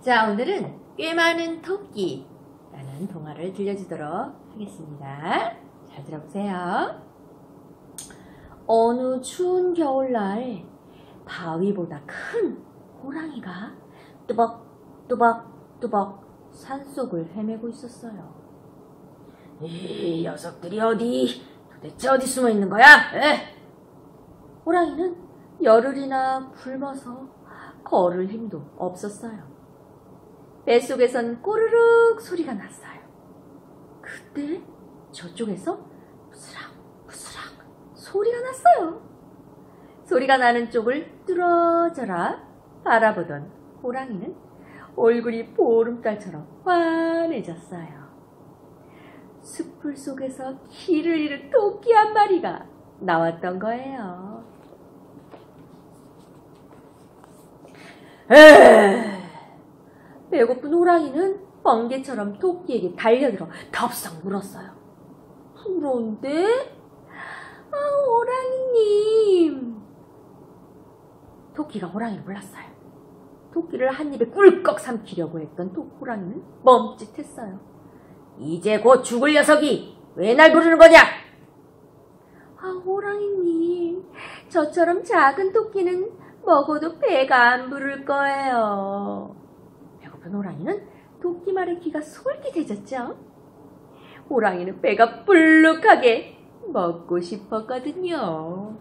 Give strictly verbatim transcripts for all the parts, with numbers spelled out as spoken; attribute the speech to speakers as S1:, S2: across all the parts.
S1: 자, 오늘은 꽤 많은 토끼라는 동화를 들려주도록 하겠습니다. 잘 들어보세요. 어느 추운 겨울날 바위보다 큰 호랑이가 뚜벅뚜벅뚜벅 산속을 헤매고 있었어요.
S2: 이 녀석들이 어디, 도대체 어디 숨어 있는 거야? 에?
S1: 호랑이는 열흘이나 굶어서 걸을 힘도 없었어요. 뱃속에선 꼬르륵 소리가 났어요. 그때 저쪽에서 부스락 부스락 소리가 났어요. 소리가 나는 쪽을 뚫어져라 바라보던 호랑이는 얼굴이 보름달처럼 환해졌어요. 숲풀 속에서 길을 잃은 토끼 한 마리가 나왔던 거예요.
S2: 에
S1: 배고픈 호랑이는 번개처럼 토끼에게 달려들어 덥석 물었어요. 그런데 아, 호랑이님. 토끼가 호랑이를 몰랐어요. 토끼를 한 입에 꿀꺽 삼키려고 했던 토, 호랑이는 멈칫했어요.
S2: 이제 곧 죽을 녀석이 왜 날 부르는 거냐?
S1: 아, 호랑이님, 저처럼 작은 토끼는 먹어도 배가 안 부를 거예요. 배고픈 호랑이는 토끼 말에 귀가 솔깃해졌죠. 호랑이는 배가 불룩하게 먹고 싶었거든요.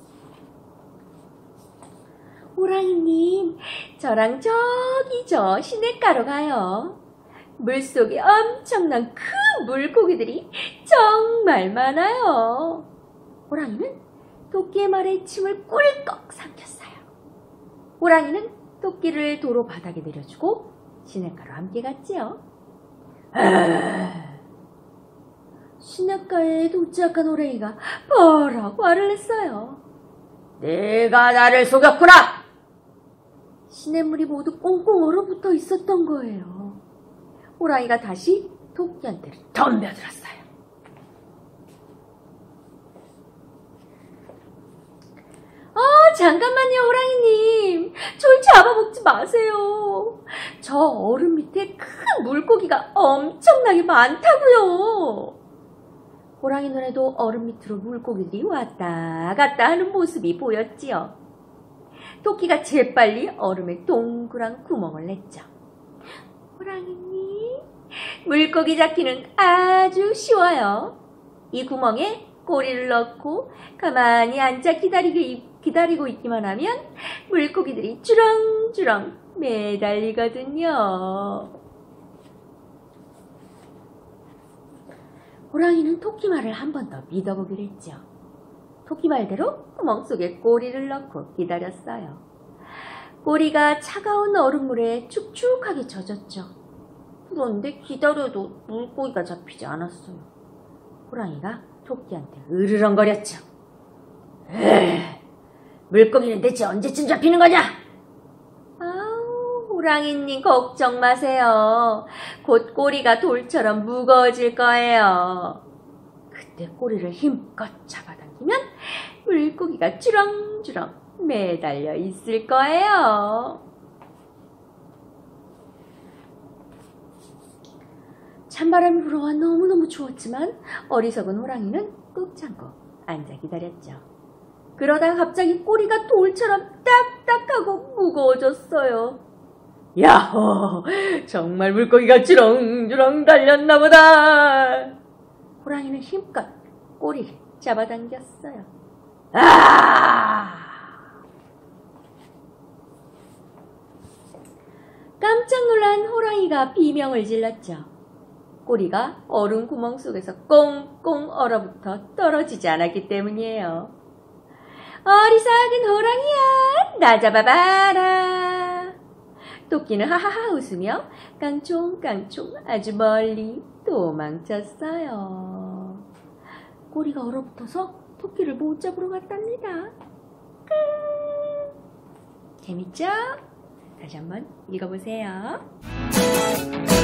S1: 호랑이님, 저랑 저기 저 시냇가로 가요. 물속에 엄청난 큰 물고기들이 정말 많아요. 호랑이는 토끼의 말에 침을 꿀꺽 삼켰어요. 호랑이는 토끼를 도로 바닥에 내려주고 시냇가로 함께 갔지요.
S2: 에
S1: 시냇가에 도착한 호랑이가 버럭 화를 냈어요.
S2: 내가 나를 속였구나!
S1: 시냇물이 모두 꽁꽁 얼어붙어 있었던 거예요. 호랑이가 다시 토끼한테 덤벼들었어요. 아, 잠깐만요, 호랑이님. 절 잡아먹지 마세요. 저 얼음 밑에 큰 물고기가 엄청나게 많다고요. 호랑이 눈에도 얼음 밑으로 물고기들이 왔다 갔다 하는 모습이 보였지요. 토끼가 재빨리 얼음에 동그란 구멍을 냈죠. 호랑이님, 물고기 잡기는 아주 쉬워요. 이 구멍에 꼬리를 넣고 가만히 앉아 기다리기, 기다리고 있기만 하면 물고기들이 주렁주렁 매달리거든요. 호랑이는 토끼 말을 한 번 더 믿어보기로 했죠. 토끼 말대로 구멍 속에 꼬리를 넣고 기다렸어요. 꼬리가 차가운 얼음물에 축축하게 젖었죠. 그런데 기다려도 물고기가 잡히지 않았어요. 호랑이가 토끼한테 으르렁거렸죠.
S2: 에 물고기는 대체 언제쯤 잡히는 거냐?
S1: 아우, 호랑이님 걱정 마세요. 곧 꼬리가 돌처럼 무거워질 거예요. 그때 꼬리를 힘껏 잡아당기면 물고기가 주렁주렁 매달려 있을 거예요. 찬바람이 불어와 너무너무 추웠지만 어리석은 호랑이는 꾹 참고 앉아 기다렸죠. 그러다가 갑자기 꼬리가 돌처럼 딱딱하고 무거워졌어요.
S2: 야호! 정말 물고기가 주렁주렁 달렸나 보다!
S1: 호랑이는 힘껏 꼬리를 잡아당겼어요.
S2: 아!
S1: 깜짝 놀란 호랑이가 비명을 질렀죠. 꼬리가 얼음 구멍 속에서 꽁꽁 얼어붙어 떨어지지 않았기 때문이에요. 어리석은 호랑이야, 나 잡아봐라. 토끼는 하하하 웃으며 깡총깡총 아주 멀리 도망쳤어요. 꼬리가 얼어붙어서 토끼를 못 잡으러 갔답니다. 끝. 재밌죠? 다시 한번 읽어보세요.